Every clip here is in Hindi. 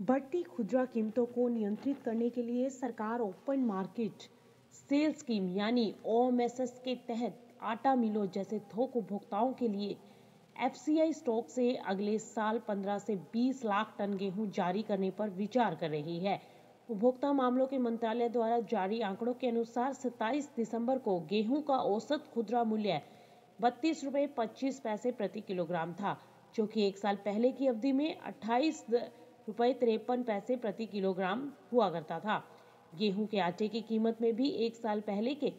बढ़ती खुदरा कीमतों को नियंत्रित करने के लिए सरकार ओपन मार्केट सेल स्कीम यानी ओएमएसएस के तहत आटा मिलों जैसे थोक उपभोक्ताओं के लिए एफसीआई स्टॉक से अगले साल 15 से 20 लाख टन गेहूं जारी करने पर विचार कर रही है। उपभोक्ता मामलों के मंत्रालय द्वारा जारी आंकड़ों के अनुसार 27 दिसंबर को गेहूं का औसत खुदरा मूल्य 32 रुपये 25 पैसे प्रति किलोग्राम था, जो कि एक साल पहले की अवधि में 28 रुपये 53 पैसे प्रति किलोग्राम हुआ करता था। गेहूं के आटे की कीमत में भी एक साल पहले के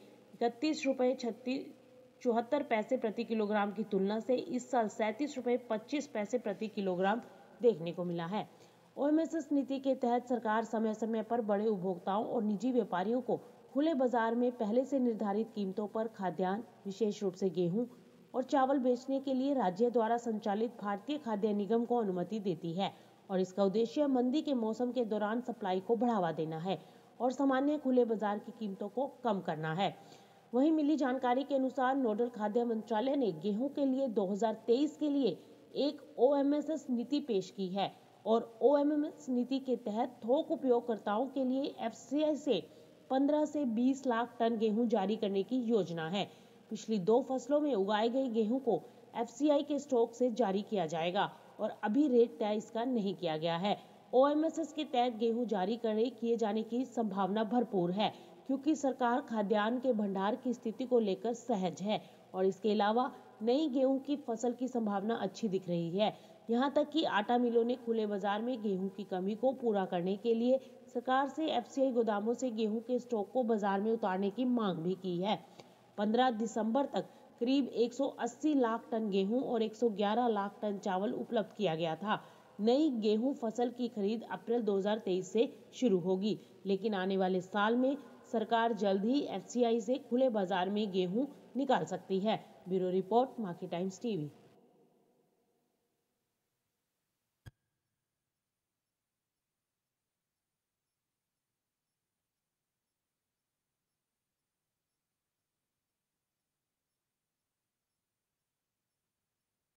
31 रुपये 74 पैसे प्रति किलोग्राम की तुलना से इस साल 37 रुपये 25 पैसे प्रति किलोग्राम देखने को मिला है। ओएमएसएस नीति के तहत सरकार समय समय पर बड़े उपभोक्ताओं और निजी व्यापारियों को खुले बाजार में पहले से निर्धारित कीमतों पर खाद्यान्न, विशेष रूप से गेहूं और चावल बेचने के लिए राज्य द्वारा संचालित भारतीय खाद्य निगम को अनुमति देती है और इसका उद्देश्य मंदी के मौसम के दौरान सप्लाई को बढ़ावा देना है और सामान्य खुले बाजार की कीमतों को कम करना है। वहीं मिली जानकारी के अनुसार नोडल खाद्य मंत्रालय ने गेहूं के लिए 2023 के लिए एक ओएमएसएस नीति पेश की है और ओएमएस नीति के तहत थोक उपयोगकर्ताओं के लिए एफसीआई से 15 से 20 लाख टन गेहूं जारी करने की योजना है। पिछली 2 फसलों में उगाए गए गेहूं को एफसीआई के स्टॉक से जारी किया जाएगा और अभी रेट तय इसका नहीं किया गया है। ओएमएसएस के तहत गेहूं जारी किए जाने की संभावना भरपूर है क्योंकि सरकार खाद्यान्न के भंडार की स्थिति को लेकर सहज है और इसके अलावा नई गेहूं की फसल की संभावना अच्छी दिख रही है। यहां तक कि आटा मिलों ने खुले बाजार में गेहूं की कमी को पूरा करने के लिए सरकार से एफसीआई गोदामों से गेहूं के स्टॉक को बाजार में उतारने की मांग भी की है। 15 दिसंबर तक करीब 180 लाख टन गेहूं और 111 लाख टन चावल उपलब्ध किया गया था। नई गेहूं फसल की खरीद अप्रैल 2023 से शुरू होगी, लेकिन आने वाले साल में सरकार जल्द ही एफसीआई से खुले बाजार में गेहूं निकाल सकती है। ब्यूरो रिपोर्ट, माकी टाइम्स टीवी।